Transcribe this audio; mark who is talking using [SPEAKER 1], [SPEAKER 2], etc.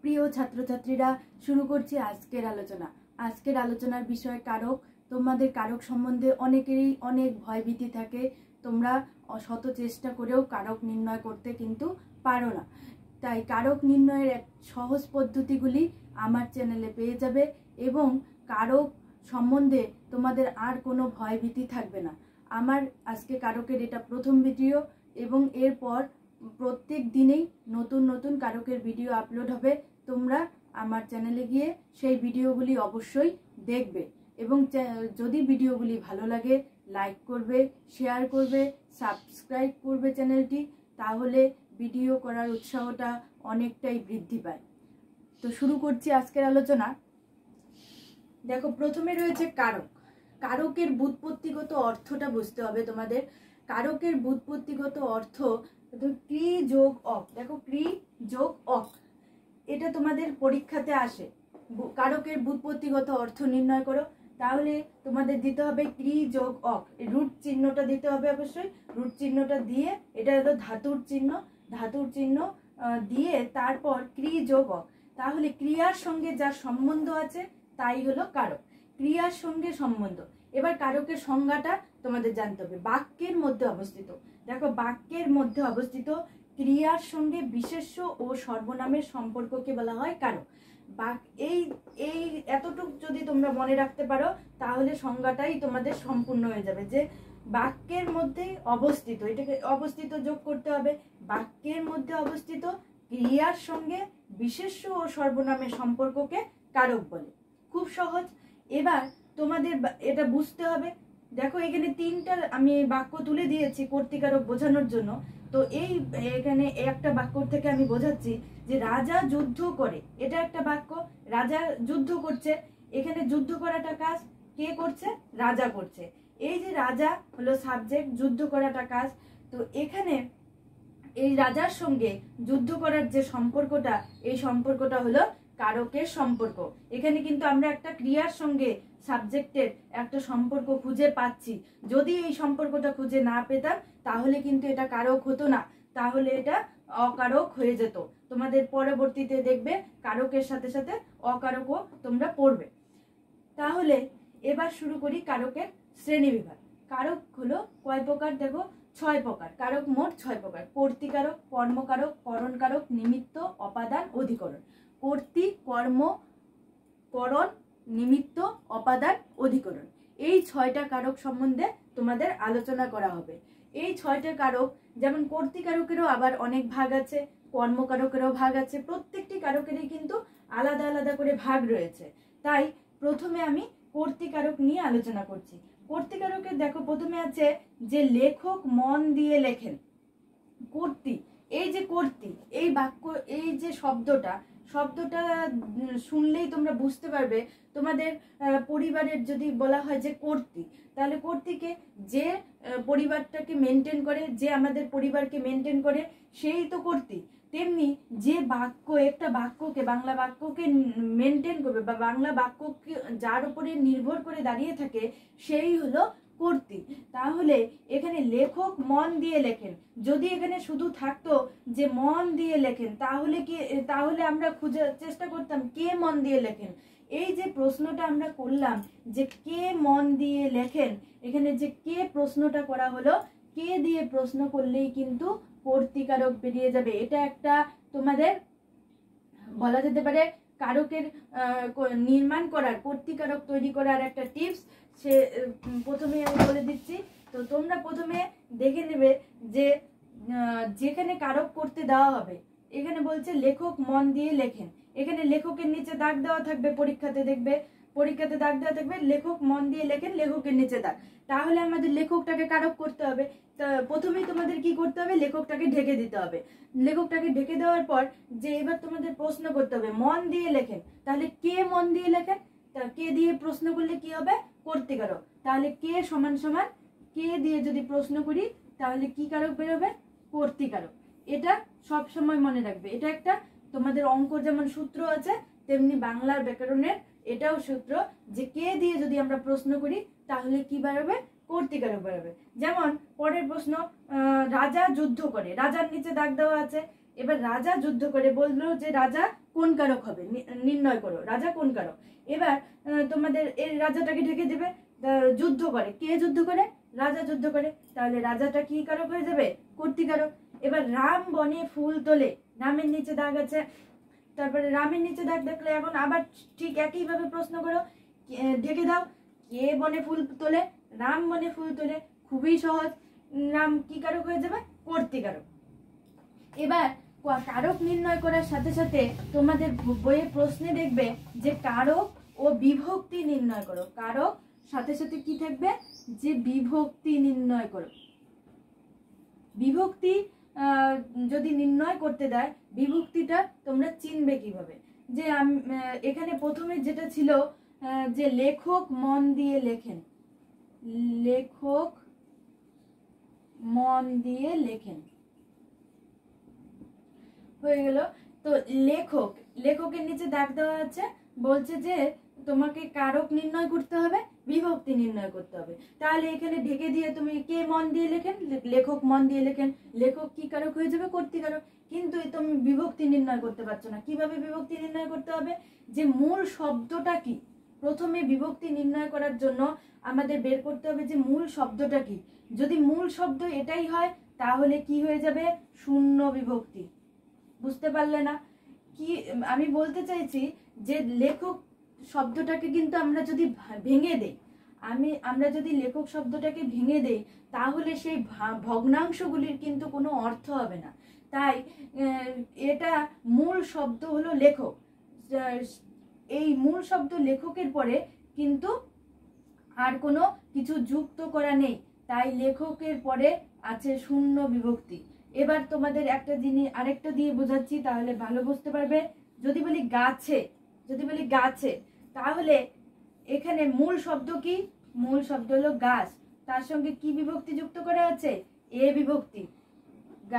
[SPEAKER 1] প্রিয় ছাত্রছাত্রীরা, শুরু করছি আজকের আলোচনা। আজকের আলোচনার বিষয় কারক। তোমাদের কারক সম্বন্ধে অনেকেরই অনেক ভয়ভীতি থাকে। তোমরা শত চেষ্টা করেও কারক নির্ণয় করতে কিন্তু পারো না। তাই কারক নির্ণয়ের এক সহজ পদ্ধতিগুলি আমার চ্যানেলে পেয়ে যাবে এবং কারক সম্বন্ধে তোমাদের আর কোনো ভয়ভীতি থাকবে না। আমার আজকে কারকের এটা প্রথম ভিডিও এবং এরপর প্রত্যেক দিনেই নতুন নতুন কারকের ভিডিও আপলোড হবে। তোমরা আমার চ্যানেলে গিয়ে সেই ভিডিওগুলি অবশ্যই দেখবে এবং যদি ভিডিওগুলি ভালো লাগে লাইক করবে, শেয়ার করবে, সাবস্ক্রাইব করবে চ্যানেলটি, তাহলে ভিডিও করার উৎসাহটা অনেকটাই বৃদ্ধি পায়। তো শুরু করছি আজকের আলোচনা। দেখো, প্রথমে রয়েছে কারক। কারকের ব্যুৎপত্তিগত অর্থটা বুঝতে হবে তোমাদের। কারকের ব্যুৎপত্তিগত অর্থ ক্রি যোগ অক। দেখো, ক্রি যোগ অক, এটা তোমাদের পরীক্ষাতে আসে। কারকের ব্যুৎপত্তিগত অর্থ নির্ণয় করো, তাহলে তোমাদের দিতে হবে ক্রি যোগ অক। রুট চিহ্নটা দিতে হবে অবশ্যই। রুট চিহ্নটা দিয়ে, এটা হলো ধাতুর চিহ্ন, ধাতুর চিহ্ন দিয়ে তারপর ক্রি যোগ অক। তাহলে ক্রিয়ার সঙ্গে যার সম্বন্ধ আছে তাই হলো কারক। ক্রিয়ার সঙ্গে সম্বন্ধ। এবার কারকের সংজ্ঞাটা তোমাদের জানতে হবে। বাক্যের মধ্যে অবস্থিত। দেখো, বাক্যের মধ্যে অবস্থিত ক্রিয়ার সঙ্গে বিশেষ্য ও সর্বনামের সম্পর্ককে বলা হয় কারক। এই এতটুকু যদি তোমরা মনে রাখতে পারো তাহলে সংজ্ঞাটাই তোমাদের সম্পূর্ণ হয়ে যাবে। যে বাক্যের মধ্যে অবস্থিত, এটাকে অবস্থিত যোগ করতে হবে। বাক্যের মধ্যে অবস্থিত ক্রিয়ার সঙ্গে বিশেষ্য ও সর্বনামের সম্পর্ককে কারক বলে। খুব সহজ। এবার তোমাদের এটা বুঝতে হবে। দেখো, এখানে তিনটা আমি বাক্য তুলে দিয়েছি কর্তৃকারক বোঝানোর জন্য। তো এখানে একটা বাক্য থেকে আমি বোঝাচ্ছি যে রাজা যুদ্ধ করে, এটা একটা বাক্য। রাজা যুদ্ধ করছে, এখানে যুদ্ধ করাটা কাজ কে করছে? রাজা করছে। এই যে রাজা হলো সাবজেক্ট, যুদ্ধ করাটা কাজ। তো এখানে এই রাজার সঙ্গে যুদ্ধ করার যে সম্পর্কটা, এই সম্পর্কটা হলো কারকের সম্পর্ক। এখানে কিন্তু আমরা একটা ক্রিয়ার সঙ্গে সাবজেক্টের একটা সম্পর্ক খুঁজে পাচ্ছি। যদি এই সম্পর্কটা খুঁজে না পেতাম তাহলে কিন্তু এটা কারক হতো না, তাহলে এটা অকারক হয়ে যেত। তোমাদের পরবর্তীতে দেখবে কারকের সাথে সাথে অকারকও তোমরা পড়বে। তাহলে এবার শুরু করি কারকের শ্রেণীবিভাগ। কারক হলো কয় প্রকার? দেখো, 6 প্রকার। কারক মোট 6 প্রকার। কর্তৃকারক, কর্মকারক, করণকারক, নিমিত্ত, অপাদান, অধিকরণ। কর্তৃ, কর্ম, করণ, নিমিত্ত, অপাদান, অধিকরণ, এই 6টা কারক সম্বন্ধে তোমাদের আলোচনা করা হবে। এই 6টা কারক, যেমন কর্তৃকারকেরও আবার অনেক ভাগ আছে, কর্মকারকেরও ভাগ আছে। প্রত্যেকটি কারকেরই কিন্তু আলাদা আলাদা করে ভাগ রয়েছে। তাই প্রথমে আমি কর্তৃকারক নিয়ে আলোচনা করছি। কর্তৃকারকের দেখো, প্রথমে আছে যে লেখক মন দিয়ে লেখেন। কর্তৃ, এই যে কর্তৃ, এই বাক্য, এই যে শব্দটা শুনলেই তোমরা বুঝতে পারবে। তোমাদের পরিবারের যদি বলা হয় যে কর্তৃ, তাহলে কর্তৃকে যে পরিবারটাকে মেনটেন করে, যে আমাদের পরিবারকে মেনটেন করে, সেই তো কর্তৃ। তেমনি যে বাক্য, একটা বাক্যকে, বাংলা বাক্যকে মেনটেন করবে বা বাংলা বাক্যকে যার উপরে নির্ভর করে দাঁড়িয়ে থাকে, সেই হলো কর্তৃ। তাহলে এখানে লেখক মন দিয়ে লেখেন, যদি এখানে শুধু থাকতো যে মন দিয়ে লেখেন, তাহলে আমরা খুঁজে চেষ্টা করতাম কে মন দিয়ে লেখেন। এই যে প্রশ্নটা আমরা করলাম যে কে মন দিয়ে লেখেন, এখানে যে কে প্রশ্নটা করা হলো, কে দিয়ে প্রশ্ন করলেই কিন্তু কর্তৃকারক বেরিয়ে যাবে। এটা একটা তোমাদের বলা যেতে পারে কারকের নির্মাণ করার, কর্তৃকারক তৈরি করার একটা টিপস। সে প্রথমে আমি বলে দিচ্ছি। তো তোমরা প্রথমে দেখে নেবে যে যেখানে কারক করতে দেওয়া হবে, এখানে বলছে লেখক মন দিয়ে লেখেন। এখানে লেখকের নিচে দাগ দেওয়া থাকবে, পরীক্ষাতে দেখবে, পরীক্ষাতে দাগ দেওয়া থাকবে লেখক মন দিয়ে লেখেন, লেখকের নিচে দাগ। তাহলে আমাদের লেখকটাকে কারক করতে হবে। প্রথমেই তোমাদের কি করতে হবে? লেখকটাকে ঢেকে দিতে হবে। লেখকটাকে ঢেকে দেওয়ার পর যে এবার তোমাদের প্রশ্ন করতে হবে মন দিয়ে লেখেন, তাহলে কে মন দিয়ে লেখেন? কে দিয়ে প্রশ্ন করলে কি হবে? কর্তৃকারক। তাহলে কে সমান সমান কে দিয়ে যদি প্রশ্ন করি তাহলে কি কারক বেরোবে? কর্তৃকারক। এটা সব সময় মনে রাখবে। এটা একটা তোমাদের অঙ্ক যেমন সূত্র আছে, তেমনি বাংলার ব্যাকরণের এটাও সূত্র, যে কে দিয়ে যদি আমরা প্রশ্ন করি তাহলে কি বেরোবে? কর্তৃকারক বেরোবে। যেমন পরের প্রশ্ন, রাজা যুদ্ধ করে, রাজার নিচে দাগ দেওয়া আছে। এবার রাজা যুদ্ধ করে, বললো যে রাজা কোন কারক হবে, নির্ণয় করো রাজা কোন কারক। এবার তোমাদের এই রাজাটাকে ঢেকে দেবে, যুদ্ধ করে, কে যুদ্ধ করে, রাজা যুদ্ধ করে, তাহলে রাজাটা কি কারক হয়ে যাবে, কর্তৃকারক। এবার রাম বনে ফুল তোলে, রামের নিচে দাগ আছে, তারপরে রামের নিচে দাগ দেখলে এখন আবার ঠিক একইভাবে প্রশ্ন করো, ঢেকে দাও, কে বনে ফুল তোলে, রাম বনে ফুল তোলে, খুবই সহজ, রাম কি কারক হয়ে যাবে, কর্তৃকারক। এবার কারক নির্ণয় করার সাথে সাথে তোমাদের বইয়ের প্রশ্নে দেখবে যে কারক ও বিভক্তি নির্ণয় করো, কারক সাথে সাথে কি থাকবে, যে বিভক্তি নির্ণয় করো। বিভক্তি যদি নির্ণয় করতে দেয়, বিভক্তিটা তোমরা চিনবে কিভাবে, যে এখানে প্রথমে যেটা ছিল যে লেখক মন দিয়ে লেখেন, লেখক মন দিয়ে লেখেন হয়ে গেল। তো লেখক, লেখকের নিচে দাগ দেওয়া আছে, বলছে যে তোমাকে কারক নির্ণয় করতে হবে, বিভক্তি নির্ণয় করতে হবে। তাহলে এখানে ঢেকে দিয়ে তুমি কে মন দিয়ে লেখেন, লেখক মন দিয়ে লেখেন, লেখক কি কারক হয়ে যাবে, কর্তৃকারক। কিন্তু তুমি বিভক্তি নির্ণয় করতে পারছো না। কিভাবে বিভক্তি নির্ণয় করতে হবে, যে মূল শব্দটা কি, প্রথমে বিভক্তি নির্ণয় করার জন্য আমাদের বের করতে হবে যে মূল শব্দটা কি। যদি মূল শব্দ এটাই হয় তাহলে কি হয়ে যাবে, শূন্য বিভক্তি। বুঝতে পারলে না কি আমি বলতে চাইছি, যে লেখক শব্দটাকে কিন্তু আমরা যদি ভেঙে দেই, আমরা যদি লেখক শব্দটাকে ভেঙে দেই, তাহলে সেই ভগ্নাংশগুলির কিন্তু কোনো অর্থ হবে না। তাই এটা মূল শব্দ হলো লেখক, এই মূল শব্দ লেখকের পরে কিন্তু আর কোনো কিছু যুক্ত করা নেই, তাই লেখকের পরে আছে শূন্য বিভক্তি। এবার তোমাদের একটা জিনিস আরেকটা দিয়ে বোঝাচ্ছি, তাহলে ভালো বুঝতে পারবে। যদি বলি গাছে, যদি বলি গাছে, তাহলে এখানে মূল শব্দ কি, মূল শব্দ হলো গাছ, তার সঙ্গে কি বিভক্তি যুক্ত করা আছে, এ বিভক্তি।